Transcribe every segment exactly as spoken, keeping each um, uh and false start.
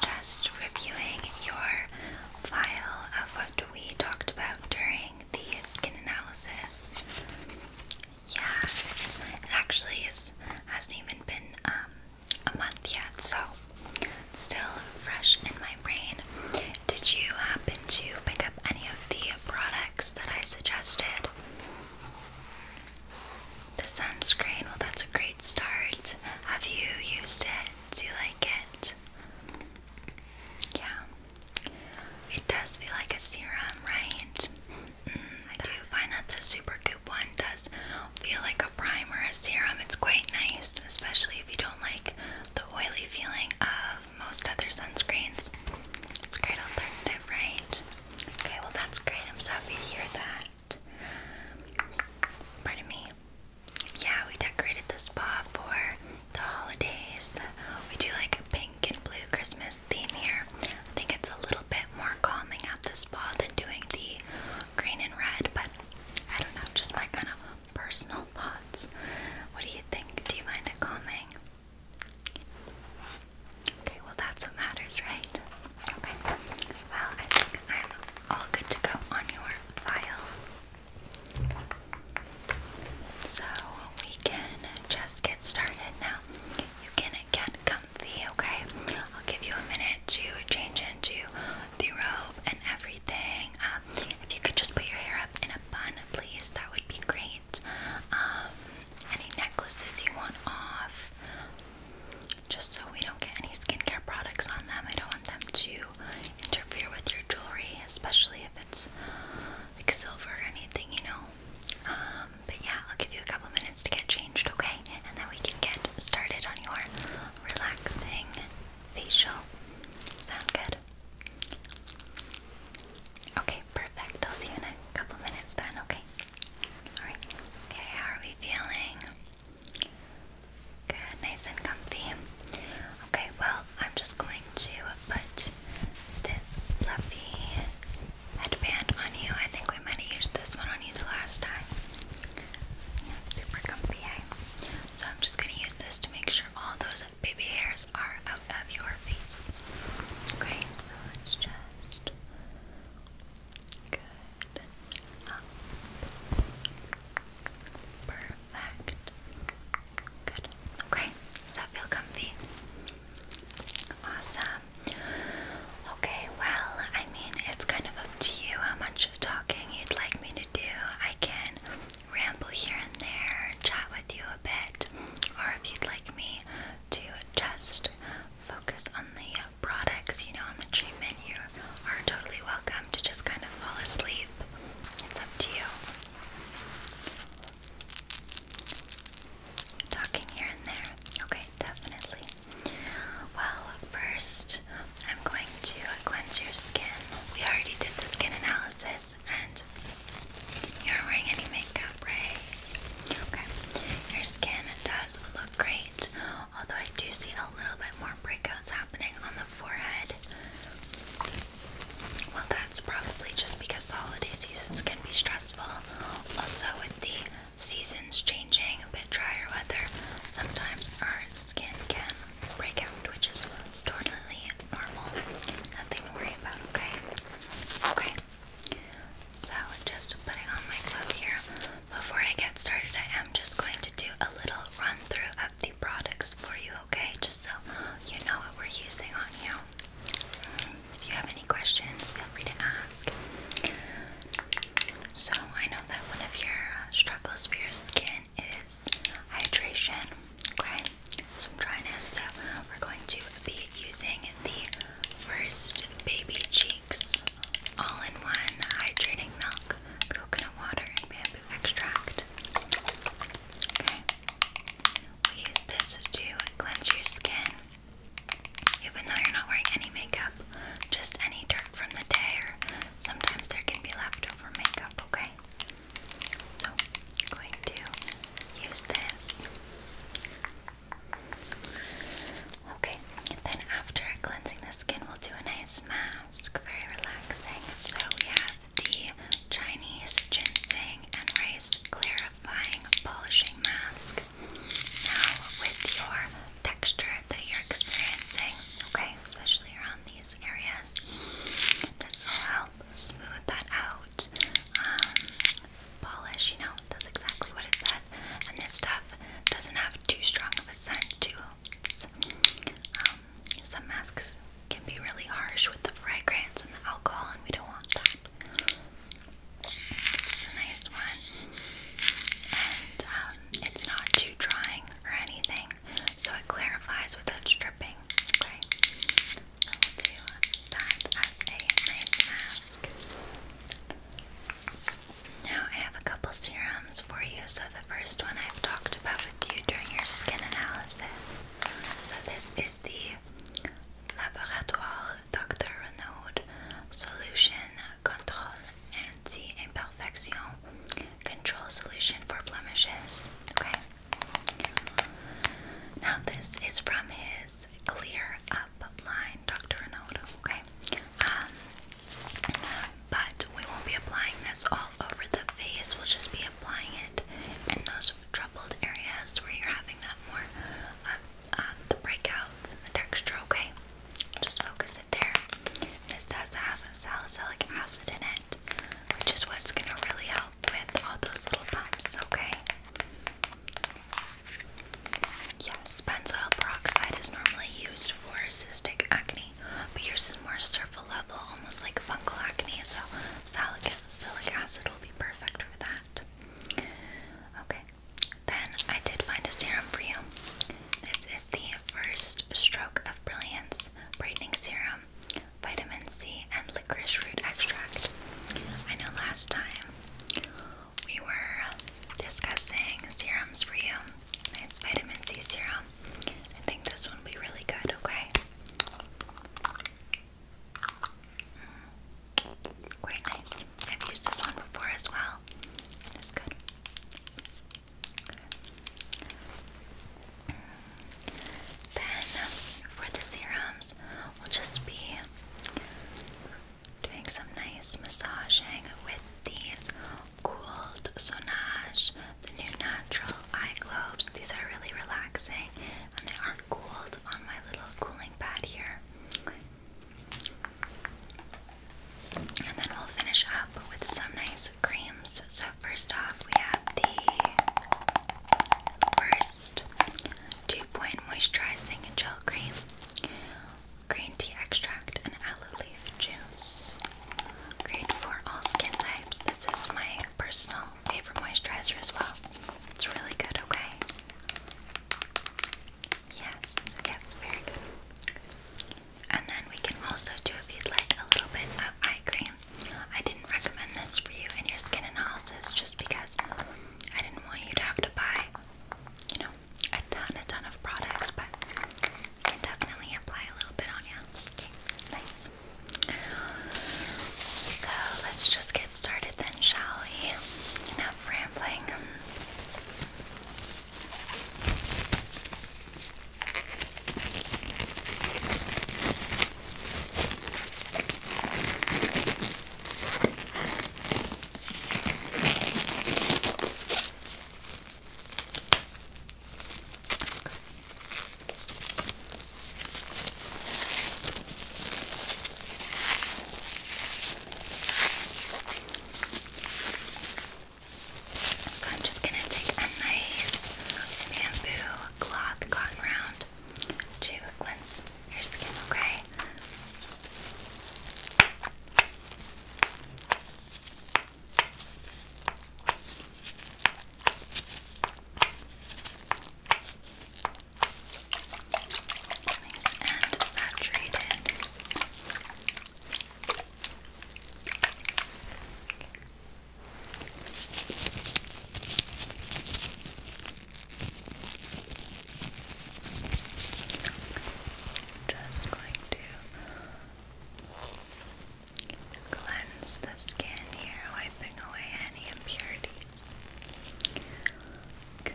just reviewing your file of what we talked about during the skin analysis. Yes, it actually is, hasn't even been um, a month yet, so still fresh in my brain. Did you happen to pick up any of the products that I suggested? The sunscreen, well, that's a great start. Have you used it? Do you like it? Yeah. It does feel like a serum, right? Mm, I do find that the Supergoop one does feel like a primer, a serum. It's quite nice, especially if you don't like the oily feeling of most other sunscreens. It's a great alternative, right? Okay, well that's great. I'm so happy to hear that. Pardon me. Yeah, we decorated the spa for the holidays. We do like a pink and blue Christmas theme here. I think it's a little bit more calming at the spa than doing the green and red, but I don't know, just my kind of personal thoughts. What do you think? Do you find it calming? Okay, well that's what matters, right? Okay, well I think I'm all good to go on your file. So we can just get started now. You can get comfy, okay? I'll give you a minute to change into the robe and everything. Um, if you could just put your hair up in a bun, please, that would be great. Um, any necklaces you want off, just so we don't get any skincare products on them. I don't want them to interfere with your jewelry, especially if it's like silver or anything, you know. Um, but yeah, I'll give you a couple minutes to get changed, okay? And then we can get started on your relaxing facial. Sound good? Okay, perfect. I'll see you in a couple minutes then, okay? Alright. Okay, how are we feeling? Good, nice and comfy. Okay, well, I'm just going to put this fluffy headband on you. I think we might have used this one on you the last time. Yeah, super comfy, eh? So I'm just going to use this to make sure all those baby hairs are out of your face. Okay, so let's just... Good. Up. Perfect. Good. Okay, does that feel comfy? Awesome. Okay, well, I mean, it's kind of up to you how much talking you'd like me to do. I can ramble here and there, chat with you a bit, or if you'd like me to just focus on the products, you know, on the treatment, you are totally welcome to just kind of fall asleep. It's up to you. Talking here and there. Okay, definitely. Well, first, I'm going to cleanse your skin. We already did the skin analysis, and you're wearing any makeup, right? Okay. Your skin does look great, although I do see a little bit more breakouts happening on the forehead. Well, that's probably just because the holidays be really harsh with the fragrance and the alcohol, and we don't want that. This is a nice one, and um, it's not too drying or anything, so it clarifies without stripping. Okay, so we'll do that as a nice mask. Now I have a couple serums for you. So the first one I've talked about with you during your skin analysis. So this is the Laboratoire Doctor Renaud Solution Control Anti-Imperfection Control Solution for Blemishes. Okay. Now this is from his Clear Up line, Doctor Renaud. Okay. Um, but we won't be applying this all over the face. We'll just be applying it in those troubled areas where you're having that more, uh, um, the breakouts and the texture. Okay. Just focus it there. This does have salicylic acid in it, which is what's going to really help with all those little bumps, okay? Yes, benzoyl peroxide is normally used for cystic acne, but yours is more surface level, almost like fungal acne, so salicylic acid will be perfect for that. Okay, then I did find a serum for you. This is the First Stroke of Brilliance Brightening Serum, Vitamin C, and Licorice Root Extract. I know last time we were discussing serums for you. Nice vitamin C serum. I think this one will be really good, okay? Mm, quite nice. I've used this one before as well. It's good. Okay. Then, for the serums, we'll just be doing some nice massaging with these Cooled Sonage, the new natural eye globes. These are really relaxing, and they aren't cooled on my little cooling pad here. And then we'll finish up with some nice creams. So first off, we have the First Two Point Moisturizing Gel Cream, green tea extract, and aloe leaf juice. Great for all skin types. This is my personal favorite moisturizer as well. It's really good, okay? Yes, yes, very good. And then we can also do, if you'd like, a little bit of eye cream. I didn't recommend this for you in your skin analysis just because I didn't want you to have to buy, you know, a ton, a ton of products, but I can definitely apply a little bit on you. Okay, that's nice. So let's just get started then, shall we? Enough rambling. So I'm just going to take a nice bamboo cloth cotton round to cleanse your skin, okay? Nice and saturated. Just going to cleanse the skin here, wiping away any impurities. Good.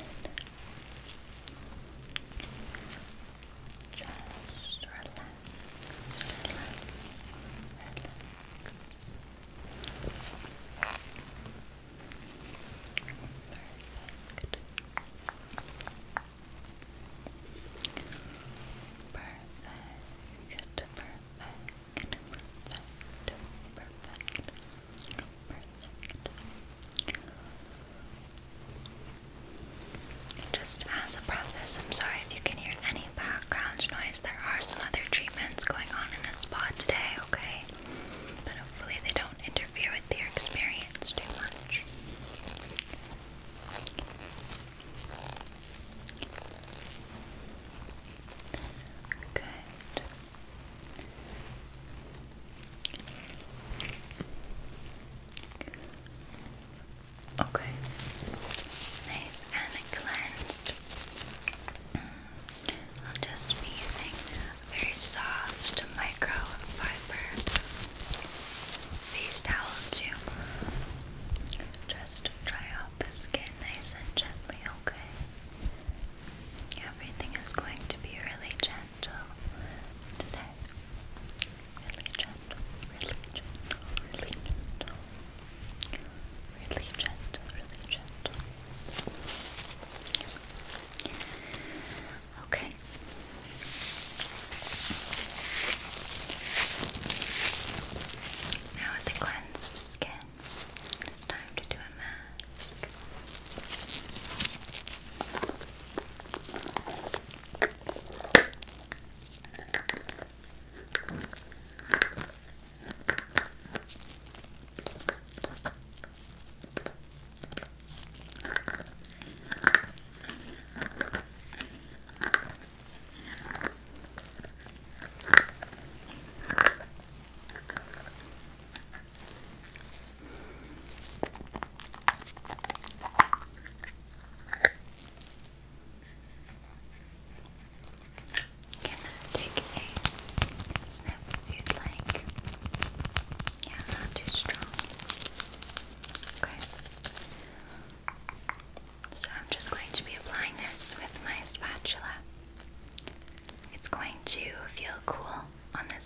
Just relax, relax, relax. Perfect. Perfect, perfect, perfect, perfect.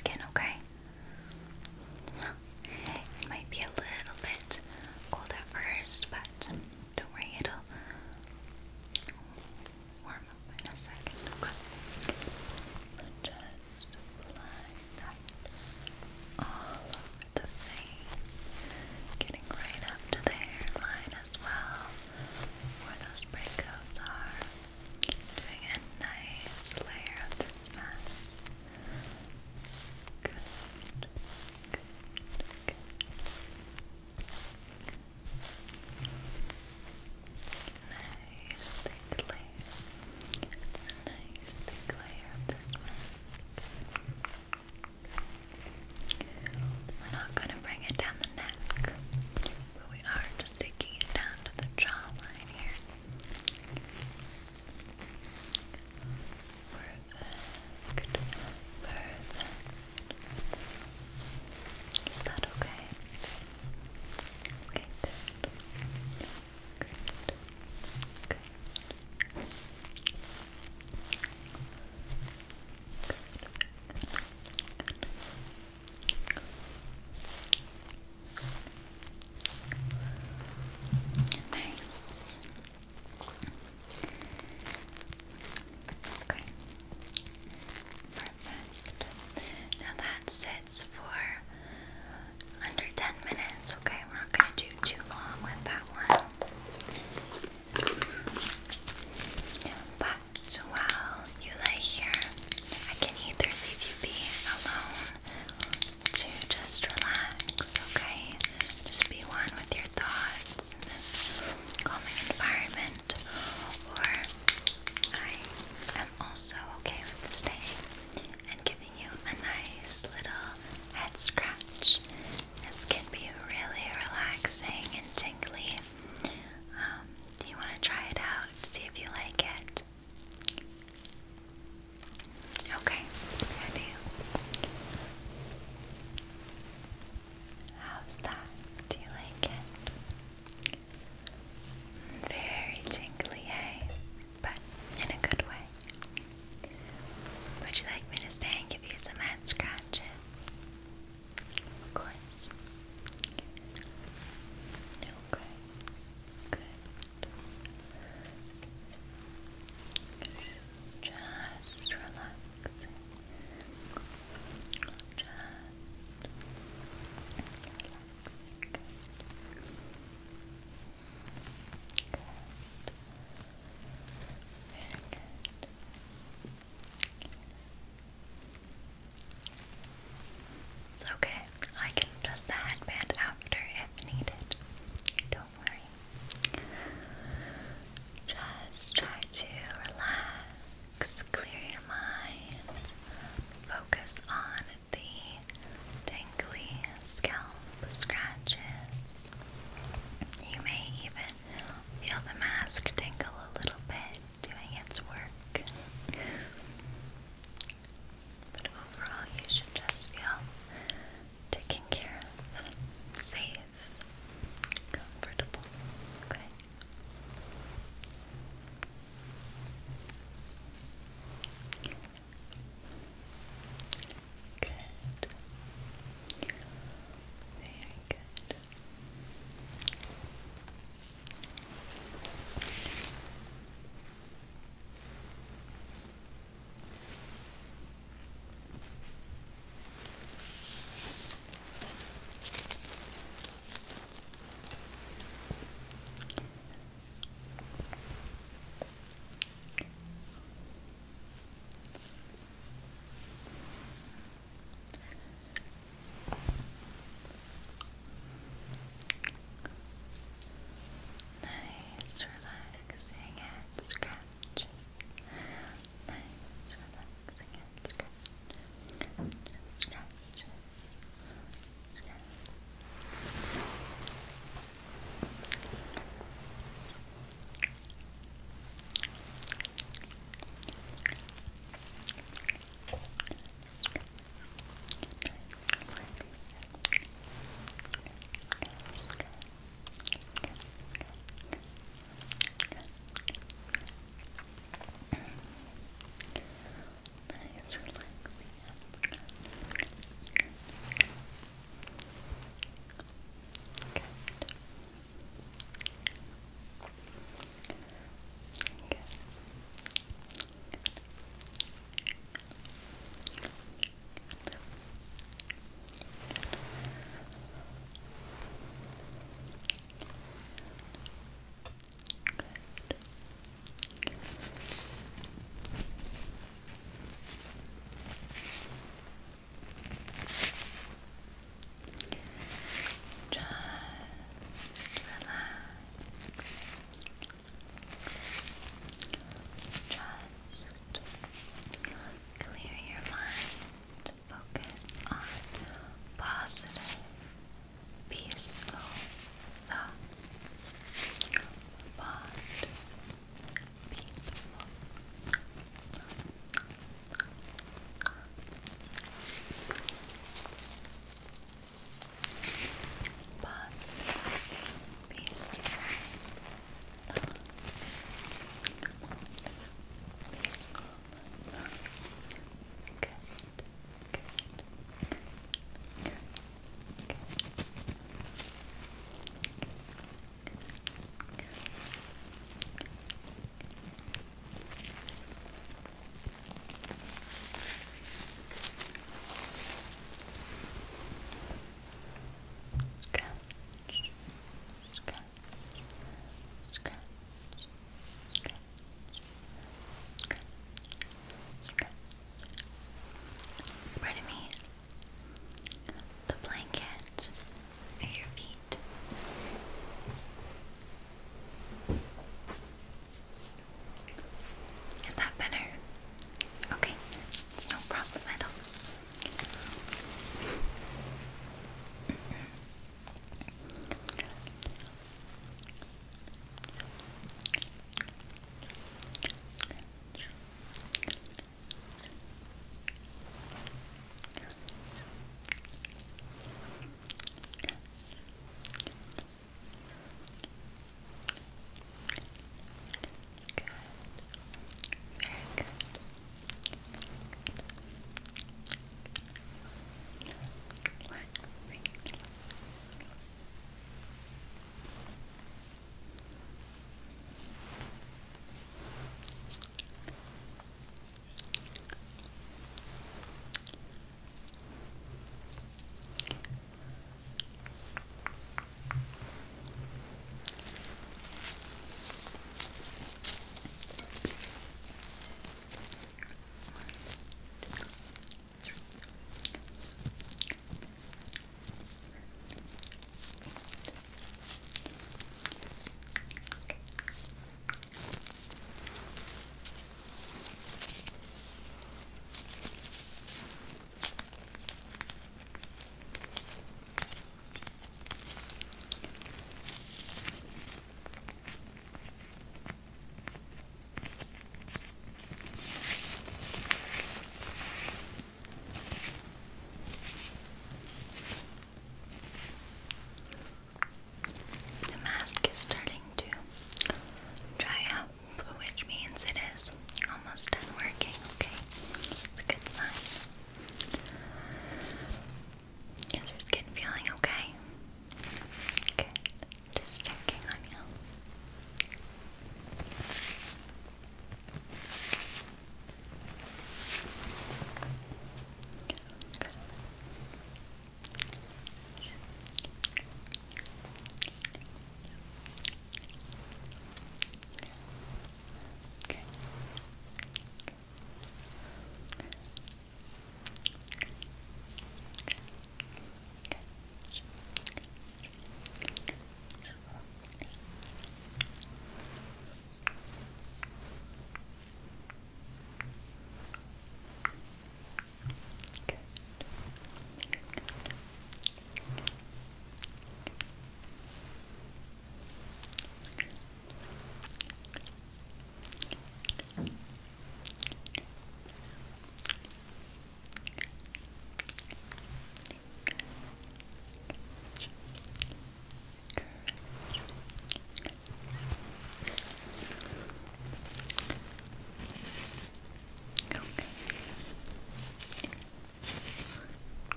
skin, okay? So, it might be a little bit cold at first, but don't worry, it'll warm up in a second, okay? Just apply that all over the face, getting right up to the hairline as well, where those breakouts are. Doing a nice layer of this mask. Good.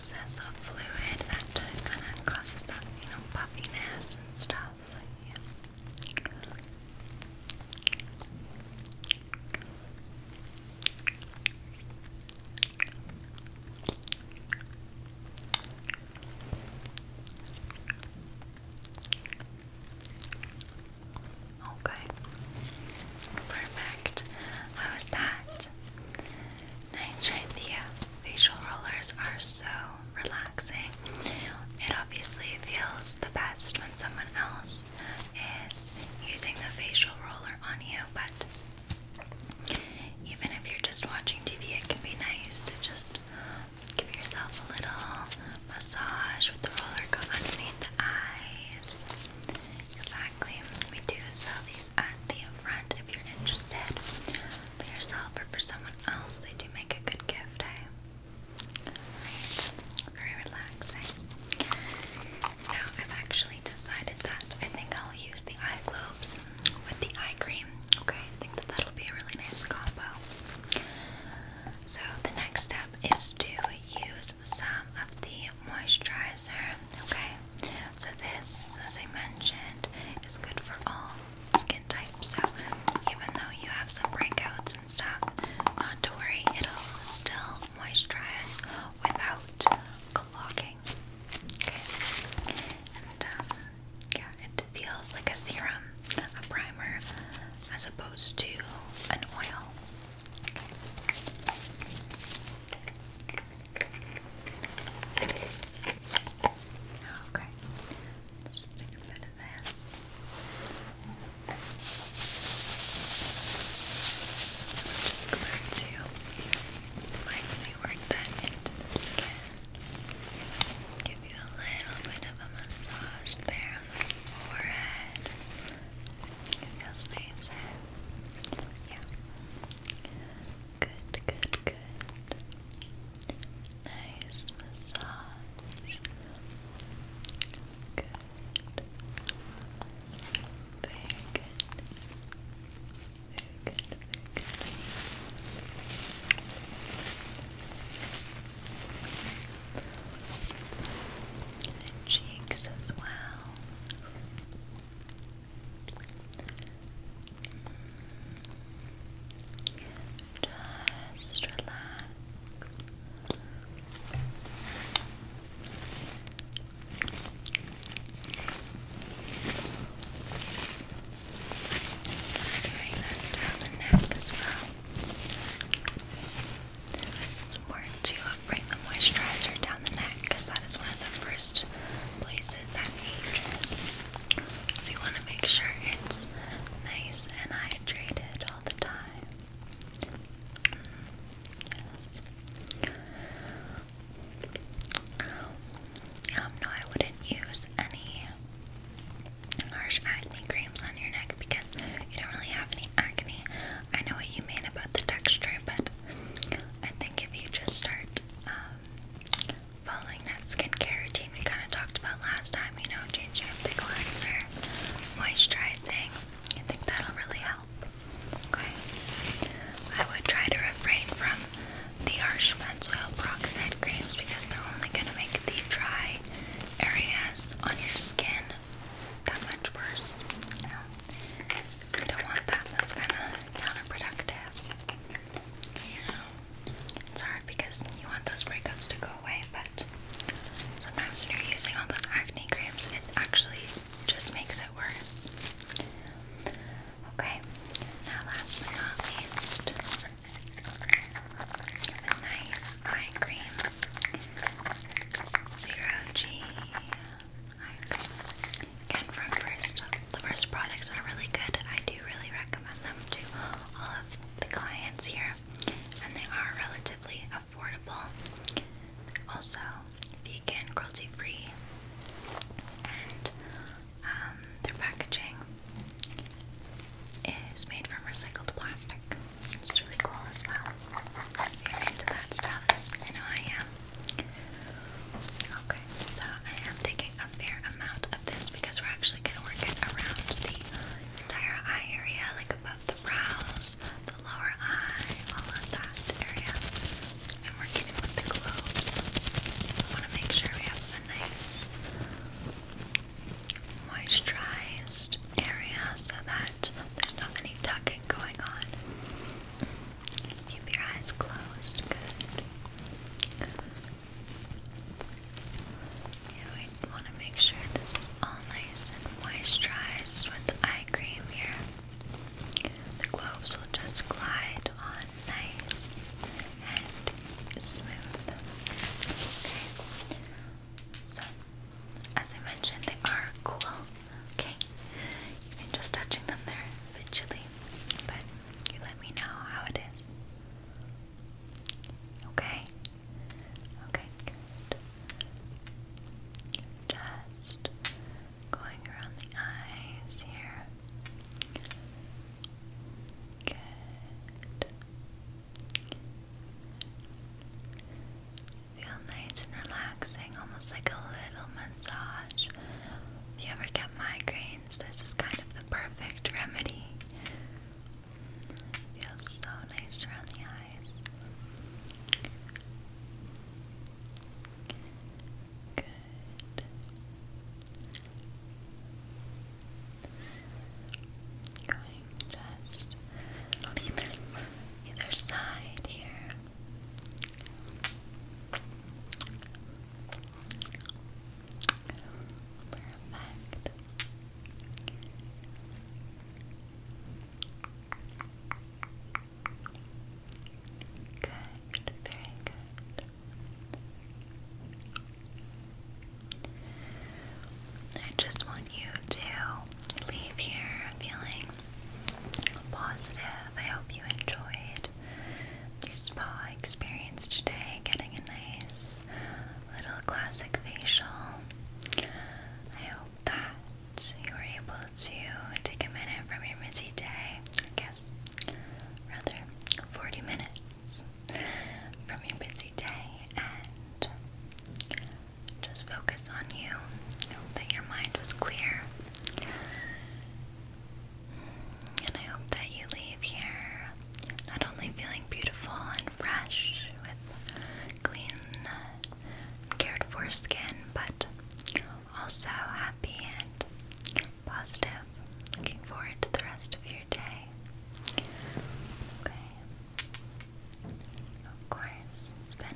excess of fluid that kind of causes that, you know, puffiness and stuff. Yeah. Okay. Perfect. How's that? Nice, right? The uh, facial rollers are so relaxing.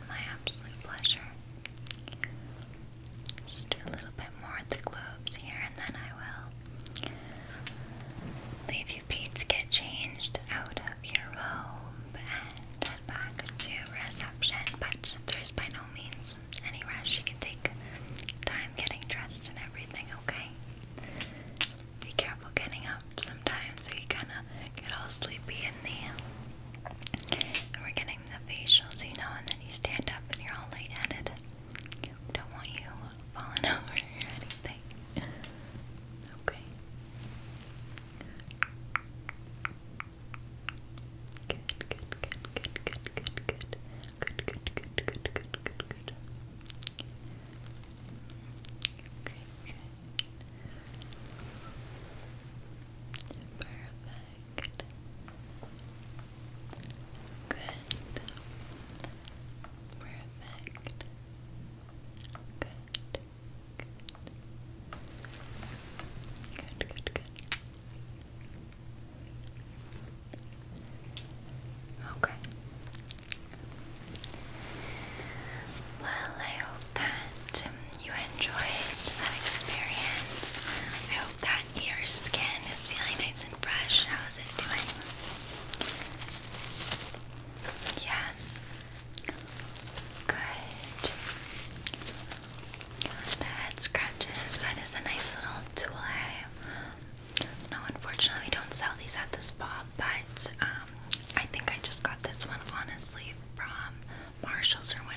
My absolute pleasure. Just do a little bit more at the globes here, and then I will leave you be to get changed out of your robe and head back to reception. But there's by no means any rush. You can take time getting dressed and everything, okay? Be careful getting up sometimes, so you kind of get all sleepy in the, and we're getting the facials, you know, and then you stand up and you're all lightheaded. We don't want you falling over or anything. Okay. Good, good, good, good, good, good, good. Good, good, good, good, good, good, good. Okay, good. Perfect. Good. Perfect. Good. Good, good, good. Okay. Well, I hope that um, you enjoyed that experience. I hope that your skin is feeling nice and fresh. How's it doing? Yes. Good. The head scratches, that is a nice little tool. I, no, unfortunately, we don't sell these at the spa, but um, I think I just got this one honestly from Marshalls or